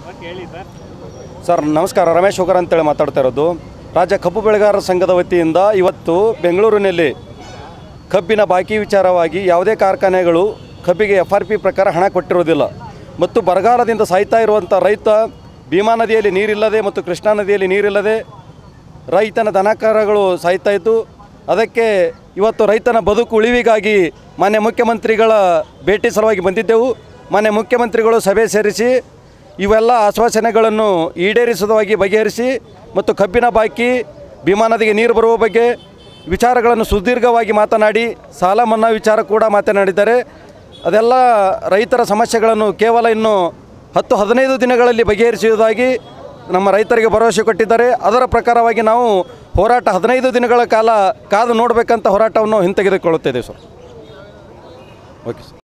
Sir ನಮಸ್ಕಾರ, Ramesh Hogar ಅಂತೇಳಿ ಮಾತಾಡ್ತಾ ಇರೋದು. ರಾಜ್ಯ ಕಬ್ಬು ಬೆಳೆಗಾರರ ಸಂಘದ ವತಿಯಿಂದ ಇವತ್ತು ಬೆಂಗಳೂರಿನಲ್ಲಿ ಕಬ್ಬಿನ ಬಾಕಿ ವಿಚಾರವಾಗಿ ಯಾವುದೇ ಕಾರ್ಖಾನೆಗಳು ಕಬ್ಬಿಗೆ FRP ಪ್ರಕಾರ ಹಣ ಕೊಟ್ಟಿರೋದಿಲ್ಲ ಮತ್ತು ಬರಗಾಲದಿಂದ ಸಾಯ್ತಾ ಇರುವಂಥ ರೈತ ಭೀಮಾ ನದಿಯಲ್ಲಿ ನೀರಿಲ್ಲದೆ ಮತ್ತು ಕೃಷ್ಣಾ ನದಿಯಲ್ಲಿ ನೀರಿಲ್ಲದೆ ರೈತನ ದನಕರಗಳು ಸಾಯ್ತಾ ಇದ್ದು, ಅದಕ್ಕೆ ಇವತ್ತು ರೈತನ ಬದುಕು ಉಳಿವಿಗಾಗಿ ಮಾನ್ಯ ಮುಖ್ಯಮಂತ್ರಿಗಳ ಭೇಟಿ ಸಲುವಾಗಿ ಬಂದಿದ್ದೆವು. ಮಾನ್ಯ ಮುಖ್ಯಮಂತ್ರಿಗಳು ಸಭೆ ಸೇರಿಸಿ ಇವೆಲ್ಲ ಆಶ್ವಾಸನೆಗಳನ್ನು ಈಡೇರಿಸುವುದಾಗಿ ಬಗೆಹರಿಸಿ ಮತ್ತು ಕಬ್ಬಿನ ಬಾಕಿ ಭೀಮಾ ನದಿಗೆ ನೀರು ಬರುವ ಬಗ್ಗೆ ವಿಚಾರಗಳನ್ನು ಸುದೀರ್ಘವಾಗಿ ಮಾತನಾಡಿ ಸಾಲ ಮನ್ನಾ ವಿಚಾರ ಕೂಡ ಮಾತನಾಡಿದ್ದಾರೆ. ಅದೆಲ್ಲ ರೈತರ ಸಮಸ್ಯೆಗಳನ್ನು ಕೇವಲ ಇನ್ನು 10-15 ದಿನಗಳಲ್ಲಿ ಬಗೆಹರಿಸುವುದಾಗಿ ನಮ್ಮ ರೈತರಿಗೆ ಭರವಸೆ ಕೊಟ್ಟಿದ್ದಾರೆ. ಅದರ ಪ್ರಕಾರವಾಗಿ ನಾವು ಹೋರಾಟ 15 ದಿನಗಳ ಕಾಲ ಕಾದು ನೋಡಬೇಕಂತ ಹೋರಾಟವನ್ನು ಹಿಂತೆಗೆದುಕೊಳ್ಳುತ್ತಿದ್ದೇವೆ ಸರ್. Okay sir.